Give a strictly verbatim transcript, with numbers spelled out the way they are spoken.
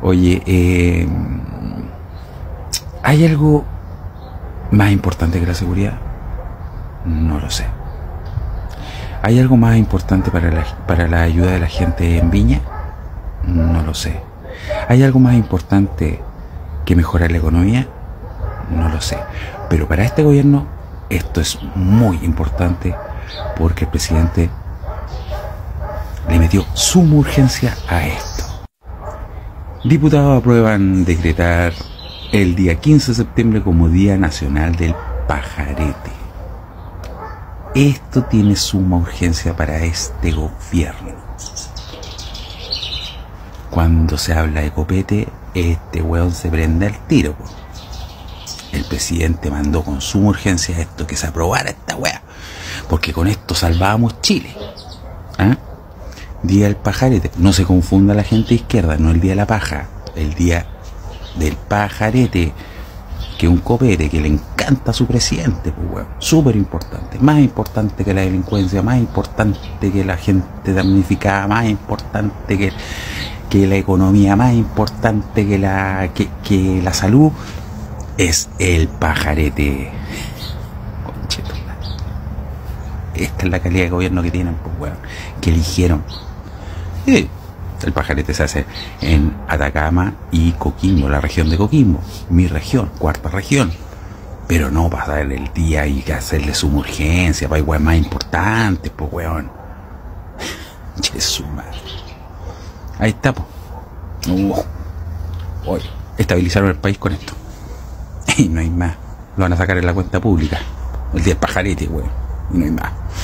Oye, eh, ¿hay algo más importante que la seguridad? No lo sé. ¿Hay algo más importante para la, para la ayuda de la gente en Viña? No lo sé. ¿Hay algo más importante que mejorar la economía? No lo sé. Pero para este gobierno esto es muy importante porque el presidente le metió suma urgencia a esto. Diputados aprueban decretar el día quince de septiembre como Día Nacional del Pajarete. Esto tiene suma urgencia para este gobierno. Cuando se habla de copete, este weón se prende al tiro, po. El presidente mandó con suma urgencia esto, que se aprobara esta wea, porque con esto salvábamos Chile. ¿Ah? Día del pajarete. No se confunda la gente de izquierda, no el día de la paja, el día del pajarete, que un copete que le encanta a su presidente, pues weón, súper importante, más importante que la delincuencia, más importante que la gente damnificada, más importante que, que la economía, más importante que la, que, que la salud, es el pajarete. Conchetumare. Esta es la calidad de gobierno que tienen, pues weón, que eligieron. Sí, el pajarete se hace en Atacama y Coquimbo, la región de Coquimbo, mi región, cuarta región. Pero no pasar el día y hacerle suma urgencia para igual más importante, pues weón. Che, su madre. Ahí está, pues. Uh, hoy estabilizaron el país con esto. Y no hay más. Lo van a sacar en la cuenta pública. El día del pajarete, weón. Y no hay más.